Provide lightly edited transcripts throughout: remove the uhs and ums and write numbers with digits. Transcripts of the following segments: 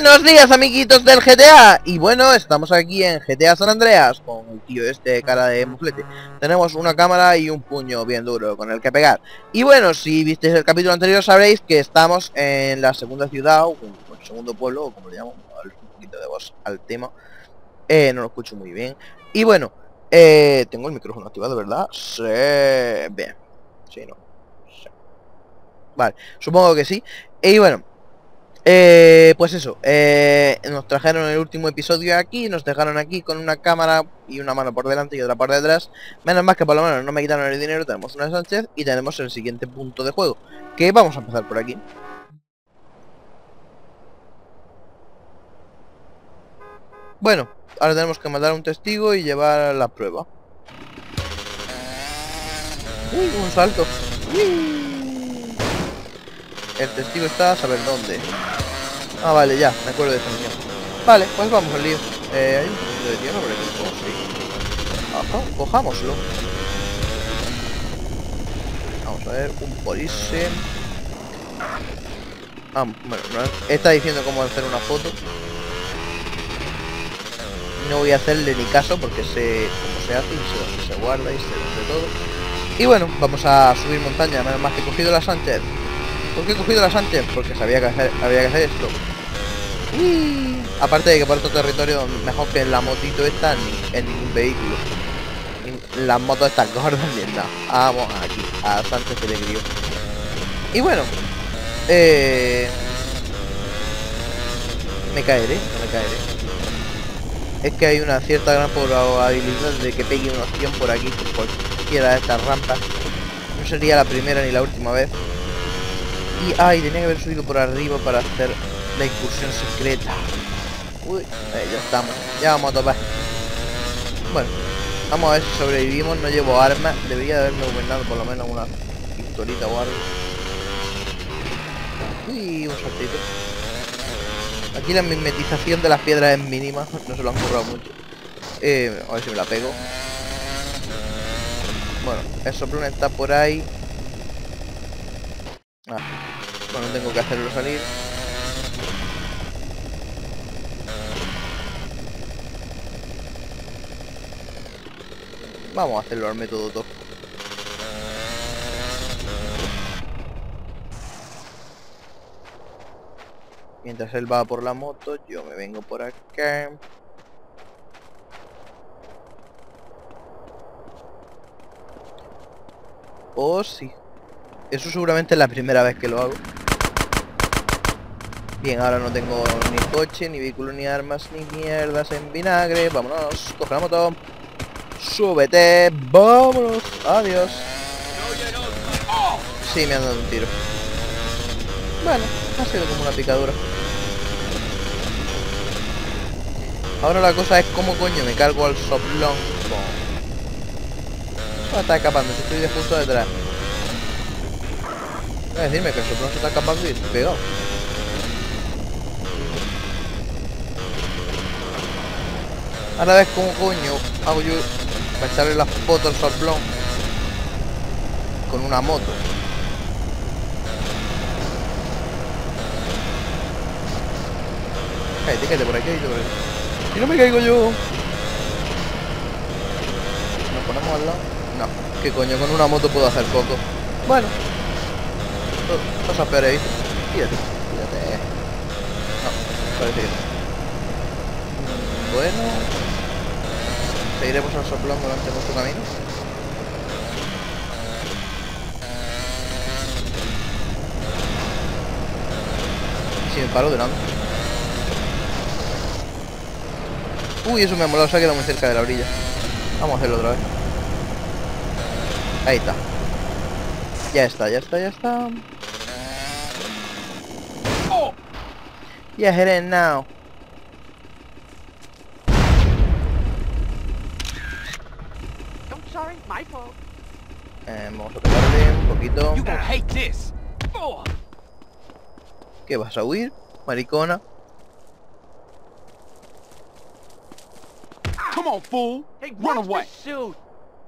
Buenos días, amiguitos del GTA. Y bueno, estamos aquí en GTA San Andreas con el tío este cara de muflete. Tenemos una cámara y un puño bien duro con el que pegar. Y bueno, si visteis el capítulo anterior sabréis que estamos en la segunda ciudad o el segundo pueblo, o como le llamo, un poquito de voz al tema. No lo escucho muy bien. Y bueno, tengo el micrófono activado, ¿verdad? Sí. Bien. Sí, no. Sí. Vale, supongo que sí. Y bueno, pues eso, nos trajeron el último episodio aquí, nos dejaron aquí con una cámara y una mano por delante y otra por detrás. Menos más que por lo menos no me quitaron el dinero, tenemos una Sánchez y tenemos el siguiente punto de juego, que vamos a empezar por aquí. Bueno, ahora tenemos que matar a un testigo y llevar la prueba. Uy, un salto. Uy. El testigo está a saber dónde. Ah, vale, ya, me acuerdo de esa misión. Vale, pues vamos al lío. Hay un poquito de tierra por aquí. Oh, sí. Ajá, cojámoslo. Vamos a ver, un police. Ah, bueno, no, está diciendo cómo hacer una foto. No voy a hacerle ni caso porque sé cómo se hace y sé dónde se guarda y sé dónde todo. Y bueno, vamos a subir montaña. Menos más que he cogido la Sánchez. ¿Por qué he cogido la Sánchez? Porque sabía que había que hacer esto. Uy. Aparte de que por otro territorio mejor que en la motito esta en ningún vehículo. Las motos están gordas ni en nada. Vamos aquí, a Sánchez que le crío. Y bueno, me caeré, no me caeré. Es que hay una cierta gran probabilidad de que pegue una opción por aquí, por cualquiera de estas rampas. No sería la primera ni la última vez. Y ay, tenía que haber subido por arriba para hacer la incursión secreta. Uy, ya estamos, ya vamos a topar. Bueno, vamos a ver si sobrevivimos. No llevo armas, debería de haberme gobernado por lo menos una pistolita o algo. Uy, un saltito. Aquí la mimetización de las piedras es mínima, no se lo han currado mucho. A ver si me la pego. Bueno, el soplón está por ahí. Bueno, tengo que hacerlo salir. Vamos a hacerlo al método top. Mientras él va por la moto, yo me vengo por acá. Oh, sí. Eso seguramente es la primera vez que lo hago. Bien, ahora no tengo ni coche, ni vehículo, ni armas, ni mierdas en vinagre. Vámonos, coge la moto. Súbete, vámonos, adiós. Sí, me han dado un tiro. Bueno, ha sido como una picadura. Ahora la cosa es cómo coño me cargo al soplón. Está escapando, si estoy de justo detrás. Voy a decirme que el soplón se está escapando y estoy pegado. Ahora ves cómo coño hago yo para echarle las fotos al soplón con una moto. Cállate por aquí, cállate por aquí. Y no me caigo yo. Nos ponemos al lado. No, ¿qué coño? Con una moto puedo hacer poco. Bueno, cosas peores. Fíjate. No, parece que no. Bueno, seguiremos al soplón durante nuestro camino. Y si me paro delante. Uy, eso me ha molado, se ha quedado muy cerca de la orilla. Vamos a hacerlo otra vez. Ahí está. Ya está, ya está, ya está. Yeah, hit it now. Sorry, my fault. Vamos a pegarle un poquito. You gonna hate this. ¿Qué vas a huir, maricona? Come on, fool. Hey, run away. Shoot.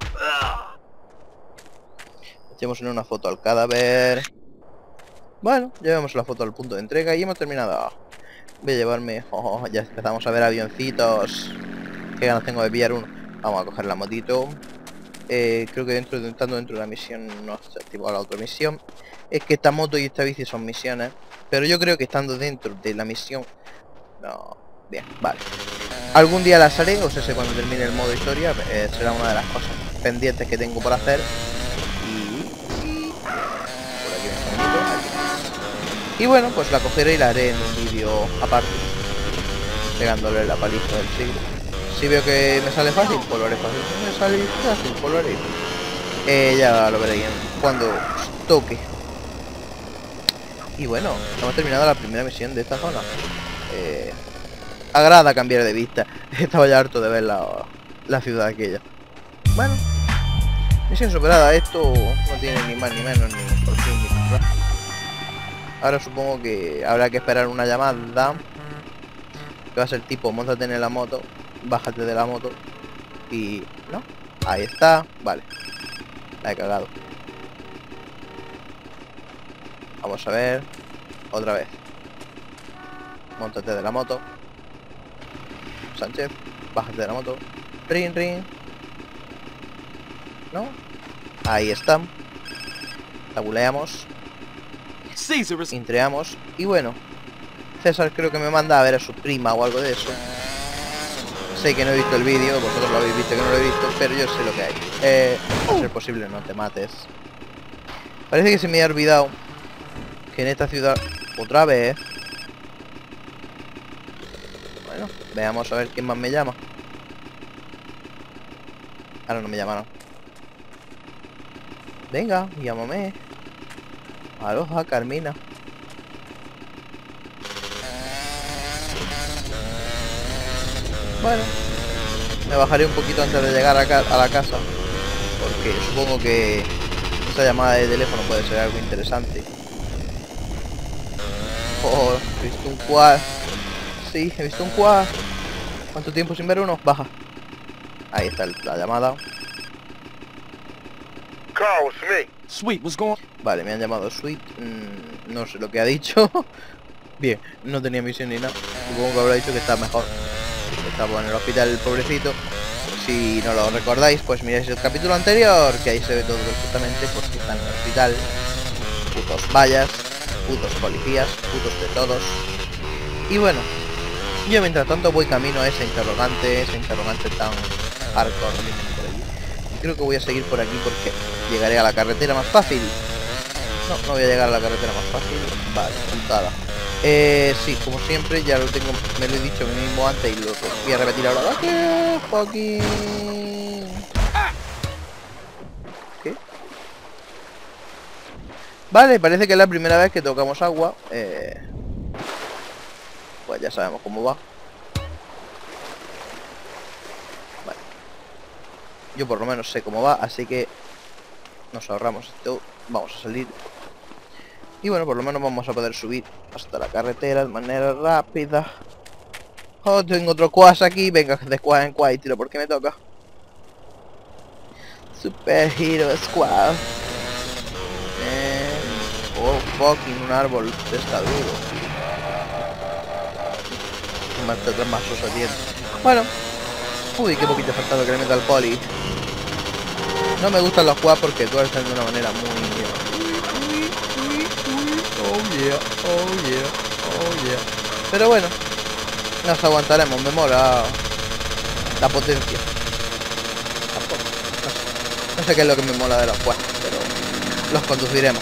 Echemos una foto al cadáver. Bueno, llevamos la foto al punto de entrega y hemos terminado. Voy a llevarme... Oh, ya empezamos a ver avioncitos. Qué ganas tengo de pillar uno. Vamos a coger la motito. Creo que estando dentro de la misión no se activó la otra misión. Es que esta moto y esta bici son misiones. Pero yo creo que estando dentro de la misión... No... Bien, vale. Algún día las haré, o sea, cuando termine el modo historia. Será una de las cosas pendientes que tengo por hacer. Y por aquí me bonito, aquí. Y bueno, pues la cogeré y la haré en un vídeo aparte, pegándole la paliza del siglo. Si veo que me sale fácil, pues lo haré fácil. Si me sale fácil, pues lo haré. Ya lo veréis cuando toque. Y bueno, hemos terminado la primera misión de esta zona. Agrada cambiar de vista. Estaba ya harto de ver la ciudad aquella. Bueno, misión superada. Esto no tiene ni más ni menos, ni por fin ni por atrás. Ahora supongo que habrá que esperar una llamada. Que va a ser tipo, móntate en la moto, bájate de la moto. Y... ¿no? Ahí está. Vale. La he cagado. Vamos a ver. Otra vez. Móntate de la moto. Sánchez, bájate de la moto. Ring, ring. ¿No? Ahí está. Tabuleamos. Intreamos. Y bueno, César creo que me manda a ver a su prima o algo de eso. Sé que no he visto el vídeo, vosotros lo habéis visto, que no lo he visto, pero yo sé lo que hay. A ser posible, no te mates. Parece que se me ha olvidado que en esta ciudad, otra vez... Bueno, veamos a ver quién más me llama. Ahora no me llamaron. Venga, llámame. Aloha, Carmina. Bueno, me bajaré un poquito antes de llegar a la casa, porque supongo que esta llamada de teléfono puede ser algo interesante. Oh, he visto un quad. Sí, he visto un quad. ¿Cuánto tiempo sin ver uno? Baja. Ahí está la llamada. Carl, it's me. Sweet, what's going on? Vale, me han llamado Sweet. No sé lo que ha dicho. Bien, no tenía misión ni nada. Supongo que habrá dicho que está mejor. Estaba en el hospital el pobrecito. Si no lo recordáis, pues miráis el capítulo anterior, que ahí se ve todo perfectamente, porque está en el hospital. Putos vallas, putos policías, putos de todos. Y bueno, yo mientras tanto voy camino a ese interrogante tan hardcore que tiene por allí. Y creo que voy a seguir por aquí porque llegaré a la carretera más fácil. No voy a llegar a la carretera más fácil. Vale, puntada. Sí, como siempre, ya lo tengo, me lo he dicho a mí mismo antes y lo voy a repetir ahora. ¿Qué? Fucking... ¿Qué? Vale, parece que es la primera vez que tocamos agua. Pues ya sabemos cómo va. Vale. Yo por lo menos sé cómo va, así que nos ahorramos esto. Vamos a salir. Y bueno, por lo menos vamos a poder subir hasta la carretera de manera rápida. Oh, tengo otro quad aquí. Venga, de quad en quad y tiro porque me toca. Super Hero Squad. Oh, fucking un árbol está duro. Más oso tiene. Bueno. Uy, qué poquito faltado que le meta al poli. No me gustan los quads porque tuercen de una manera muy... Oh yeah, oh yeah, oh yeah. Pero bueno, nos aguantaremos, me mola la potencia. Tampoco, no sé qué es lo que me mola de los quads, pero los conduciremos.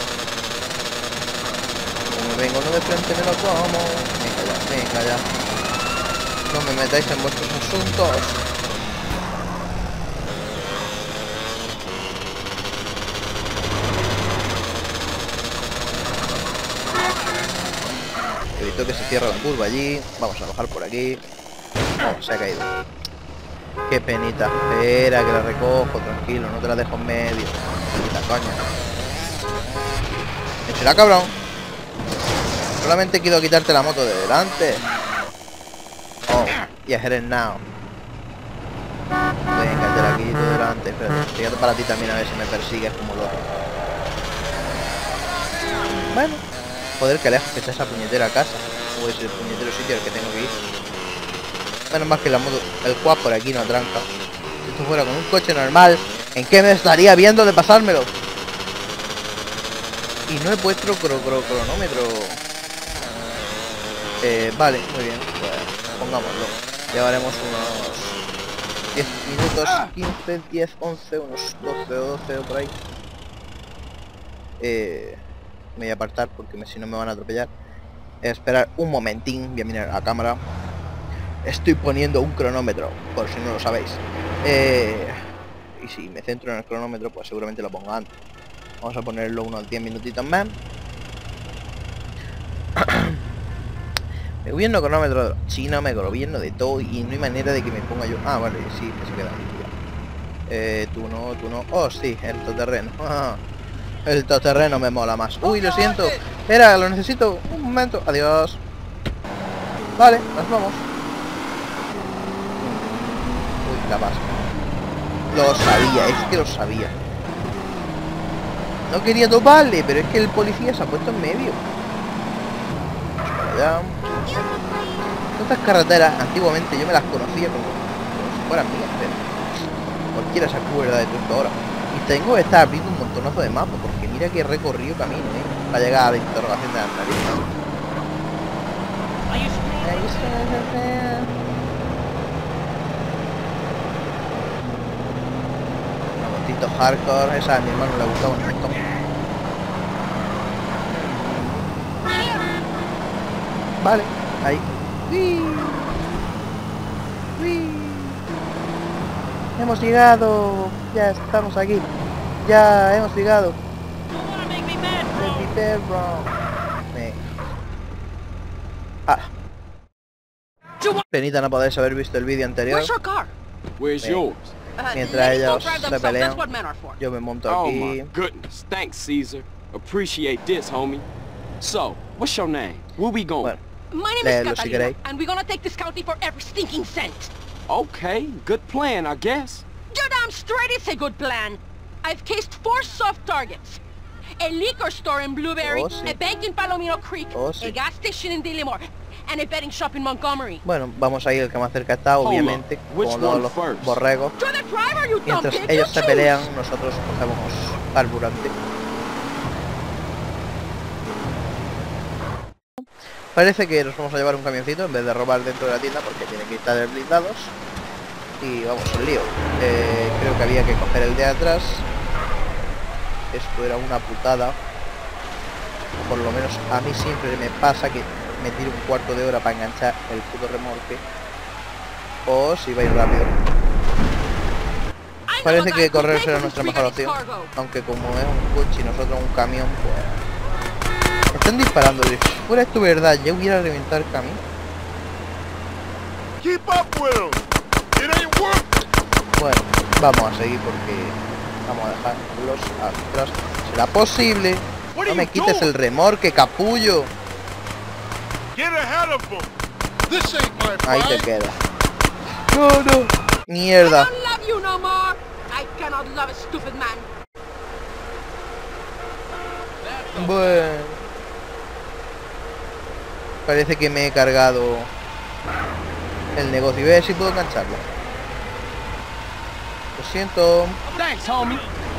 Como vengo uno de frente me lo como. Venga ya. No me metáis en vuestros asuntos. He visto que se cierra la curva allí. Vamos a bajar por aquí. Oh, se ha caído. Qué penita. Espera que la recojo, tranquilo, no te la dejo en medio. La coña. ¿Me será, cabrón? Solamente quiero quitarte la moto de delante. Oh, yeah, head it now. Venga, te la quito delante. Espérate, fíjate para ti también a ver si me persigues como loco. Bueno. Joder, que lejos que está esa puñetera casa. tampoco es el puñetero sitio al que tengo que ir. Menos más que la moto, el quad por aquí no tranca. Si esto fuera con un coche normal, ¿en qué me estaría viendo de pasármelo? Y no he puesto cronómetro. Vale, muy bien, pues pongámoslo. Llevaremos unos 10 minutos, 15, 10, 11, unos 12 o 12 o por ahí. Me voy a apartar porque si no me van a atropellar. Esperar un momentín, voy a mirar la cámara. Estoy poniendo un cronómetro, por si no lo sabéis. Y si me centro en el cronómetro, pues seguramente lo pongo antes. Vamos a ponerlo unos 10 minutitos más. Me gobierno cronómetro de los chinos, me gobierno de todo y no hay manera de que me ponga yo. Ah, vale, sí, que se queda. Tú no. Oh, sí, el todoterreno. El todoterreno me mola más. Uy, lo siento. Espera, lo necesito. Un momento. Adiós. Vale, nos vamos. Uy, la pasa. Lo sabía, es que lo sabía. No quería toparle, pero es que el policía se ha puesto en medio. Vamos para allá. Estas carreteras, antiguamente yo me las conocía como si fueran mías, pero cualquiera se acuerda de todo esto ahora. Y tengo que estar abriendo un montonazo de mapas, porque mira que he recorrido camino, para llegar a la interrogación de la nariz. Una motito hardcore, esa a mi hermano le gustaba un montón. Vale, ahí. ¡Uy! ¡Uy! Hemos llegado. Ya estamos aquí. Ya hemos llegado. Ah. Penita no podéis haber visto el vídeo anterior. Mientras ellos se pelean, yo me monto aquí. Oh my goodness, thanks Caesar. Appreciate this, homie. So, what's your name? Where we going? Bueno, my name is Catalina, and we're gonna take this county for every stinking cent. Okay, good plan, I guess. You're damn straight it's a good plan. I've cased 4 soft targets. A liquor store in Blueberry, a bank in Palomino Creek, a gas station in Dillimore, and a betting shop in Montgomery. Bueno, vamos a ir el que más cerca está, obviamente, como todos los borregos. Mientras ellos se pelean, nosotros cogemos carburante. Parece que nos vamos a llevar un camioncito en vez de robar dentro de la tienda porque tiene que estar blindados. Y vamos al lío. Creo que había que coger el de atrás. Esto era una putada. O por lo menos a mí siempre me pasa que me tiro un cuarto de hora para enganchar el puto remolque. O si va a ir rápido. Parece que correr será nuestra mejor opción. Aunque como es un coche y nosotros un camión, pues... Están disparando, si fuera esto verdad, yo hubiera reventado el camión. Bueno, vamos a seguir porque vamos a dejarlos atrás. ¿Será posible? No me quites el remolque, capullo. Ahí te queda. No. Mierda. Bueno. Parece que me he cargado el negocio. Voy a ver si puedo engancharlo. Lo siento. Thanks, homie.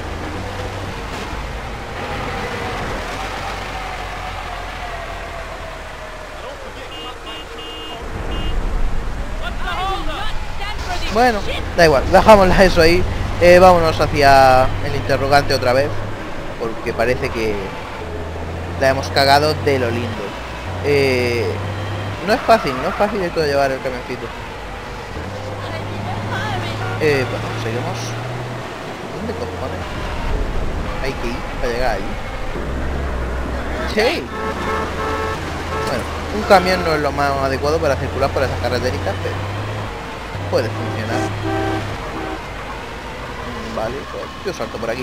Bueno, da igual, dejámosla eso ahí. Vámonos hacia el interrogante otra vez, porque parece que la hemos cagado de lo lindo. No es fácil esto de llevar el camioncito. Bueno, seguimos. ¿Dónde cojones hay que ir para llegar allí? Sí. Bueno, un camión no es lo más adecuado para circular por esas carreteritas, pero puede funcionar. Vale, pues yo salto por aquí.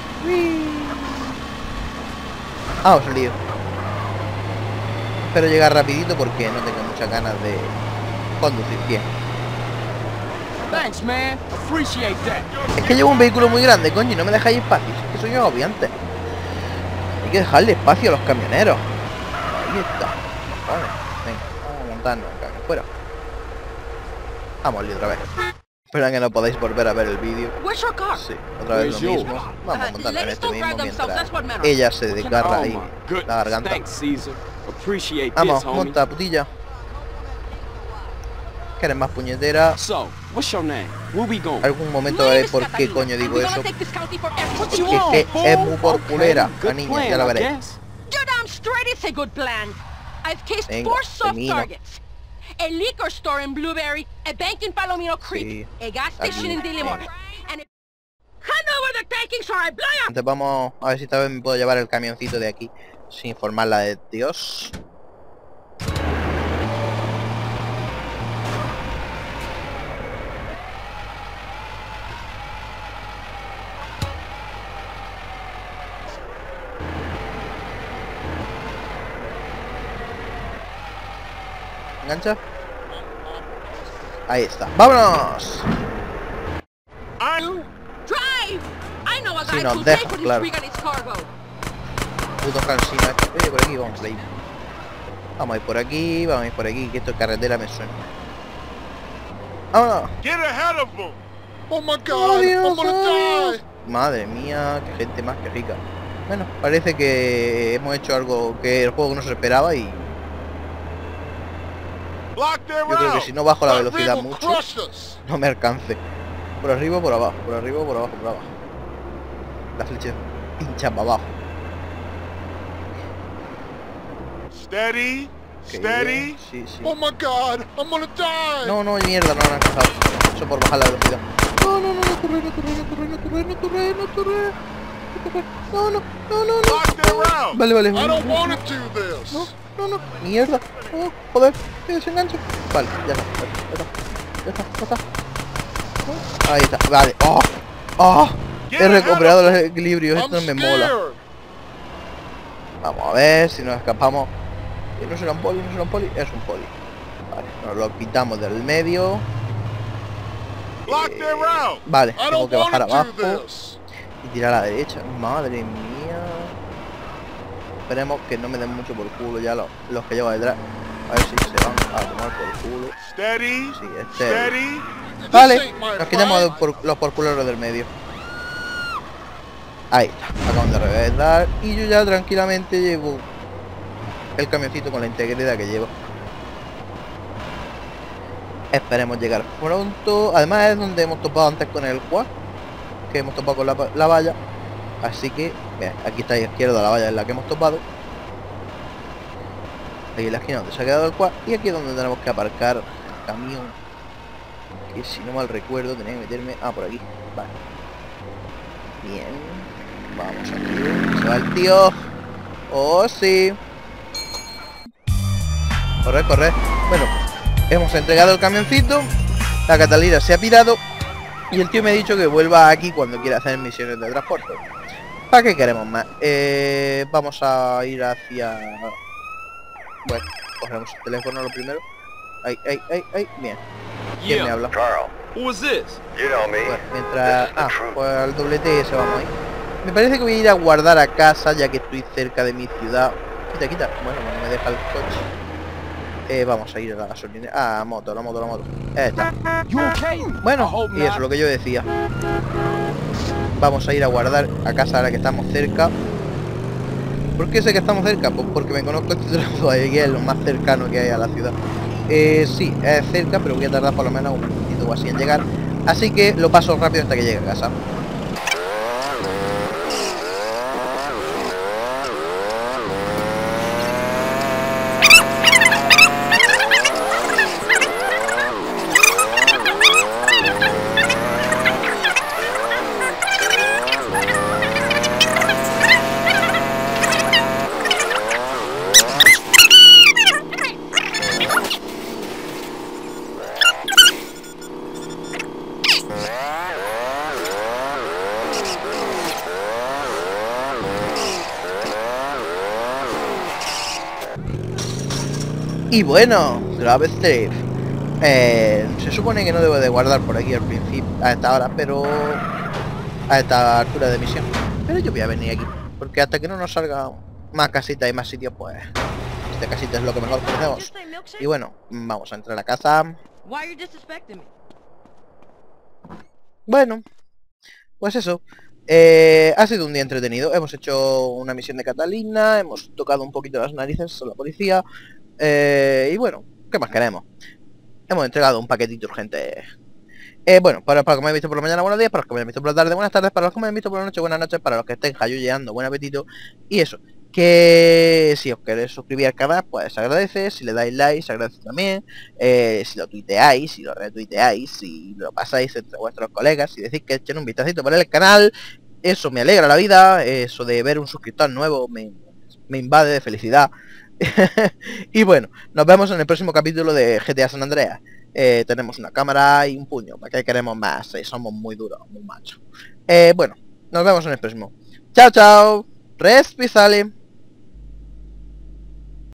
Vamos al lío. Espero llegar rapidito porque no tengo muchas ganas de conducir bien. Thanks, man. Appreciate that. Es que llevo un vehículo muy grande, coño, y no me dejáis espacio. Es que soy agobiante. Hay que dejarle espacio a los camioneros. Ahí está. Vale, venga, Vamos a montarnos acá fuera. Vamos otra vez. Espero que no podáis volver a ver el vídeo. Sí, otra vez lo mismo. Vamos a montarnos en este mismo mientras ella se desgarra ahí la garganta. Vamos, monta, putilla. Que eres más puñetera. Algún momento veréis por qué coño digo eso. Porque es muy por culera la niña, ya la veréis. Venga, termina. A liquor store in Blueberry, a bank in Palomino Creek, a gas station in Dillimore, and a... Hand over the takings or I blow you! Entonces vamos a ver si esta vez me puedo llevar el camioncito de aquí sin informarla de Dios. ¿Engancha? Ahí está. ¡Vámonos! Si nos deja, claro. Puto cansino. Por aquí vamos a ir. Vamos a ir por aquí, vamos a ir por aquí, que esto es carretera me suena. ¡Vámonos! Oh my God, I'm gonna die. Madre mía, qué gente más que rica. Bueno, parece que hemos hecho algo que el juego no se esperaba y... Yo creo que si no bajo la velocidad mucho, no me alcance. Por arriba o por abajo, por arriba o por abajo, por abajo. La flecha pincha para abajo. Steady, steady. Sí, sí. Oh my God, I'm gonna die. No, no, mierda, no han alcanzado. Eso por bajar la velocidad. No, no, no, no corre, no corre, no corre, no corre, no corre, no corre. No, no, no, no, no. Vale, vale. I don't want to do this. No, no, no. Mierda. Oh, joder, que desengancho. Vale, ya está, ya está, ya está, ya está. Ahí está, vale. Oh, oh. He recuperado los equilibrios, esto no me mola. Vamos a ver si nos escapamos. ¿No será un poli? ¿No será un poli? Es un poli. Vale, nos lo quitamos del medio. Vale, tengo que bajar abajo y tirar a la derecha. Madre mía. Esperemos que no me den mucho por culo ya los que llevo detrás. A ver si se van a tomar por culo. Sí, este. Vale, nos quitamos los por culeros del medio. Ahí está, acaban de reventar y yo ya tranquilamente llevo el camioncito con la integridad que llevo. Esperemos llegar pronto. Además es donde hemos topado antes con el quad, que hemos topado con la valla. Así que, bien, aquí está a la izquierda la valla en la que hemos topado. Ahí en la esquina donde se ha quedado el quad. Y aquí es donde tenemos que aparcar el camión, que si no mal recuerdo tenía que meterme... Ah, por aquí, vale. Bien. Vamos aquí. Se va el tío. Oh, sí. Corre, corre. Bueno, hemos entregado el camioncito. La Catalina se ha pirado. Y el tío me ha dicho que vuelva aquí cuando quiera hacer misiones de transporte. ¿Para qué queremos más? Vamos a ir hacia... Bueno, cogemos el teléfono lo primero. Ay, ay, ay, ay. Bien. ¿Quién me habla? Carl. Who is this? You know me. Bueno, mientras... Ah, pues al doblete ese vamos ahí. Me parece que voy a ir a guardar a casa ya que estoy cerca de mi ciudad. Quita, quita. Bueno, me deja el coche. Vamos a ir a la gasolina. Ah, la moto. Está. Bueno, y eso es lo que yo decía. Vamos a ir a guardar a casa ahora que estamos cerca. ¿Por qué sé que estamos cerca? Pues porque me conozco este trozo de aquí, es lo más cercano que hay a la ciudad. Sí, es cerca, pero voy a tardar por lo menos un minutito o así en llegar. Así que lo paso rápido hasta que llegue a casa. Y bueno, grave save. Se supone que no debo de guardar por aquí al principio, a esta hora, pero a esta altura de misión. Pero yo voy a venir aquí, porque hasta que no nos salga más casitas y más sitios, pues Este casito es lo que mejor conocemos. Y bueno, vamos a entrar a la casa. Bueno, pues eso. Ha sido un día entretenido. Hemos hecho una misión de Catalina, hemos tocado un poquito las narices a la policía. Y bueno, ¿qué más queremos? Hemos entregado un paquetito urgente. Bueno, para los que me han visto por la mañana, buenos días. Para los que me han visto por la tarde, buenas tardes. Para los que me han visto por la noche, buenas noches. Para los que estén jayuyeando, buen apetito. Y eso, que si os queréis suscribir al canal, pues se agradece. Si le dais like, se agradece también. Si lo tuiteáis, si lo retuiteáis, si lo pasáis entre vuestros colegas, si decís que echen un vistacito por el canal, eso me alegra la vida. Eso de ver un suscriptor nuevo me invade de felicidad. Y bueno, nos vemos en el próximo capítulo de GTA San Andreas. Tenemos una cámara y un puño. ¿Para qué queremos más? Somos muy duros, muy machos. Bueno, nos vemos en el próximo. Chao, chao. Respisale.